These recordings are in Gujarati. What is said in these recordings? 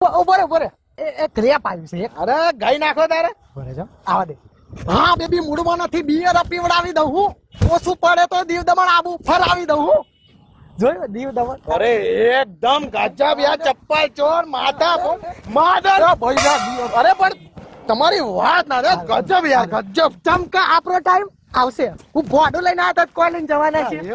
બરે એ ક્રિયા પાયું છે. અરે ગાઈ નાખો તારે. બરે જો આવા દે. હા બેબી મૂડમાં નથી, બિયર પીવડાવી દઉં હું. ઓછું પડે તો દીવ દમણ આબુ ફરાવી દઉં હું. જોયું દીવ દમણ. અરે એકદમ ગજબ યાર, ચપ્પલ ચોર માથા માદર ભાઈ. અરે પણ તમારી વાત ના ગજબ યાર, ગજબ. ચમકા આપણો ટાઈમ આવશે. હું બોડો લઈને આવ્યા તો કોઈ લઈને જવાના છે.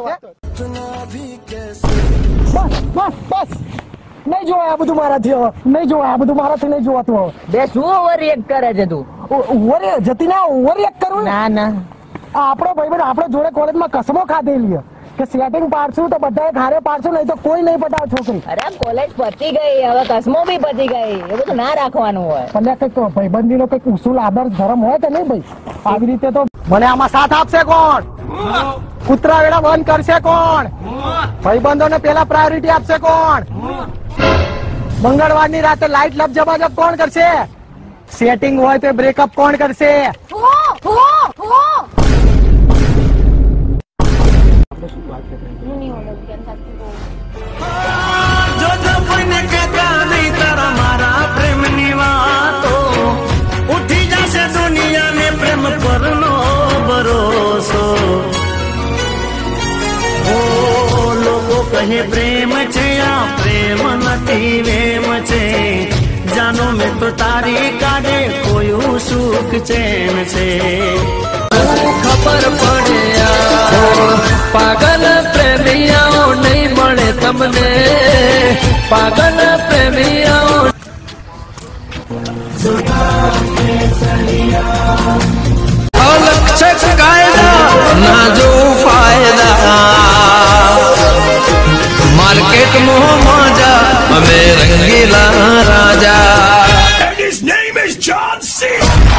બસ બસ નહીં જોવાય આ બધું મારાથી. હવે નહીં જોવાય આ બધું મારાથી. નહીં જોવાતું હવે. બે શું ઓવર રિએક્ટ કરે છે તું? ઓવર જતી ના ઓવર રિએક્ટ કરું. ના ના, આપણો ભાઈ આપણે જોડે કોલેજમાં કસમો ખાધેલી કે સેટિંગ પાડશું તો બધા ઘરે પાડશું, નહીં તો કોઈ નહીં પટાવ છોકરી. અરે કોલેજ પતી ગઈ, હવે કસમો બી પતી ગઈ, એ બધું ના રાખવાનું હોય. પણ કઈક ભાઈબંધી નો કઈક ઉસૂલ આદર્શ ધર્મ હોય કે નહીં ભાઈ? આવી રીતે તો મને આમાં સાથ આપશે કોણ? કૂતરા વેળા બંધ કરશે કોણ? ભાઈબંધોને પેલા પ્રાયોરિટી આપશે કોણ? મંગળવારની રાતે લાઈટ લપ જબાજબ કોણ કરશે? સેટિંગ હોય તો બ્રેકઅપ કોણ કરશે? ઉઠી જશે દુનિયાને પ્રેમ પરનો ભરોસો. લોકો કહે પ્રેમ છે આ પ્રેમ નથી વેમ છે. જાનો મેં તો તારી કાઢે કોઈ સુખ ચેન છે. ખબર પડે પાગલ પ્રેમિયાઓ નહીં મળે તમને. પાગલ પ્રેમિયાઓ અલક્ષ કાયદા ના જો ફાયદા. માર્કેટ મોહમાં જા અમે રંગીલા રાજા. And his name is John C.